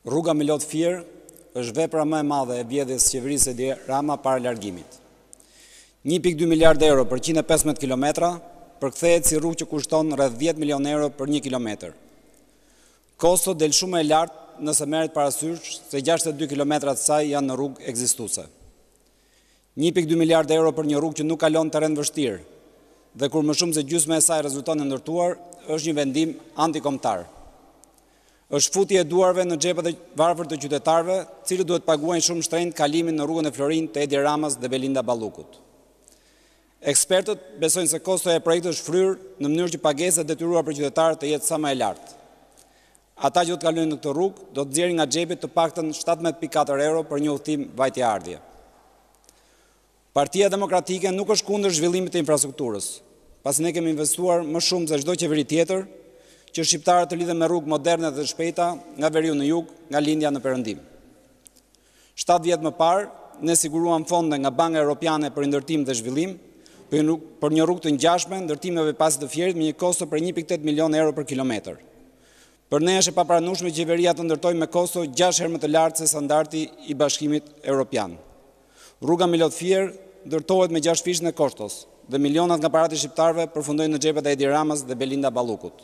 Rruga Milot Fier është vepra më e madhe e vjedhjes qeverisë Edi Rama para largimit. 1,2 miliard euro për 115 kilometra përkthehet si rrugë që kushton rreth 10 milion euro për 1 kilometër. Kosto del shumë e lartë nëse merret parasysh se 62 kilometra të saj janë në rrugë ekzistuese. 1,2 miliard euro për një rrugë që nuk kalon terren vështirë dhe kur më shumë se gjysma e saj rezulton e ndërtuar, është një vendim antikombëtar. Është futje e duarve në xhepat e varfër të qytetarëve, cilët duhet paguajnë shumë shtrenjtë kalimin në rrugën e Florin të Edi Ramës dhe Belinda Ballukut. Ekspertët besojnë se kostoja e projektit është fryrë në mënyrë që pagesa e detyruar për qytetarët të jetë sa më e lartë. Ata që do të kalojnë në këtë rrugë do të nxjerrin nga xhepi të paktën 17,4 euro për një udhëtim vajtje-ardhje. Partia Demokratike nuk është kundër zhvillimit të infrastrukturës, pasi ne kemi investuar më shumë se çdo qeveri tjetër që shqiptarët të lidhen me rrugë moderne dhe shpejta nga veriu në jug, nga lindja në perëndim. 7 vjet më parë, ne siguruam fonde nga Banka Europiane për ndërtim dhe zhvillim, për një rrugë të ngjashme ndërtimeve pas të Fierit me një kosto për 1,8 milion euro për kilometër. Për ne është e papranueshme qeveria të ndërtojë me kosto 6 herë më të lartë se standardi i Bashkimit Evropian. Rruga Milot Fier ndërtohet me 6 fishën e Koshtos dhe milionat nga paratë e shqiptarëve përfundojnë në xhepat e Edi Ramës dhe Belinda Ballukut.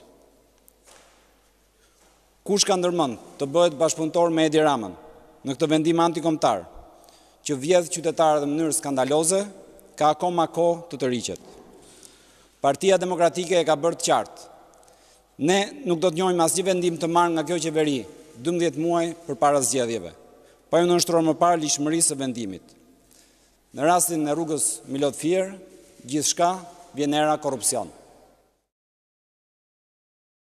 Kush ka ndërmend të bëhet bashkëpunëtor me Edi Ramën në këtë vendim antikombëtar që vjedh qytetarët në mënyrë skandaloze, ka akoma kohë të tërhiqet. Partia Demokratike e ka bërë të qartë. Ne nuk do të njohim asnjë vendim të marrë nga kjo qeveri 12 muaj përpara zgjedhjeve, pa ju nënshtruar më parë lishmërisë së vendimit. Në rastin e rrugës Milot Fier, gjithçka vjen era korrupsion.